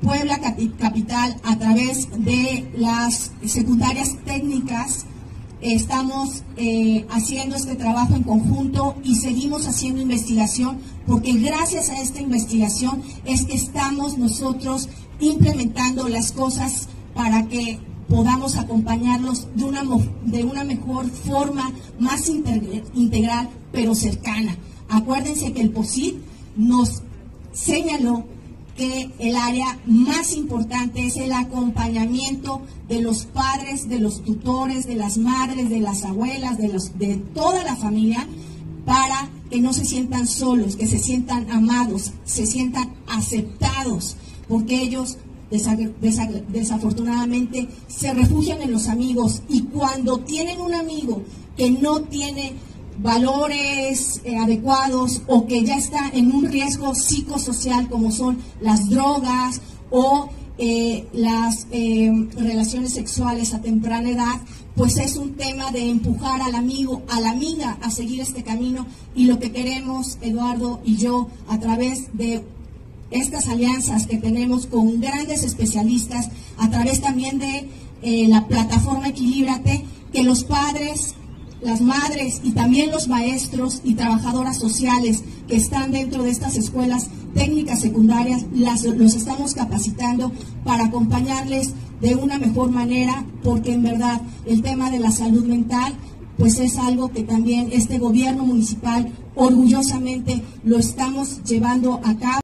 Puebla Capital, a través de las secundarias técnicas, estamos haciendo este trabajo en conjunto y seguimos haciendo investigación, porque gracias a esta investigación es que estamos nosotros implementando las cosas para que podamos acompañarlos de una mejor forma, más integral, pero cercana. Acuérdense que el POSIT nos señaló que el área más importante es el acompañamiento de los padres, de los tutores, de las madres, de las abuelas, de toda la familia, para que no se sientan solos, que se sientan amados, se sientan aceptados, porque ellos desafortunadamente se refugian en los amigos, y cuando tienen un amigo que no tiene valores adecuados o que ya está en un riesgo psicosocial, como son las drogas o las relaciones sexuales a temprana edad, pues es un tema de empujar al amigo, a la amiga, a seguir este camino. Y lo que queremos, Eduardo y yo, a través de estas alianzas que tenemos con grandes especialistas, a través también de la plataforma Equilíbrate, que los padres, las madres y también los maestros y trabajadoras sociales que están dentro de estas escuelas técnicas secundarias, los estamos capacitando para acompañarles de una mejor manera, porque en verdad el tema de la salud mental pues es algo que también este gobierno municipal orgullosamente lo estamos llevando a cabo.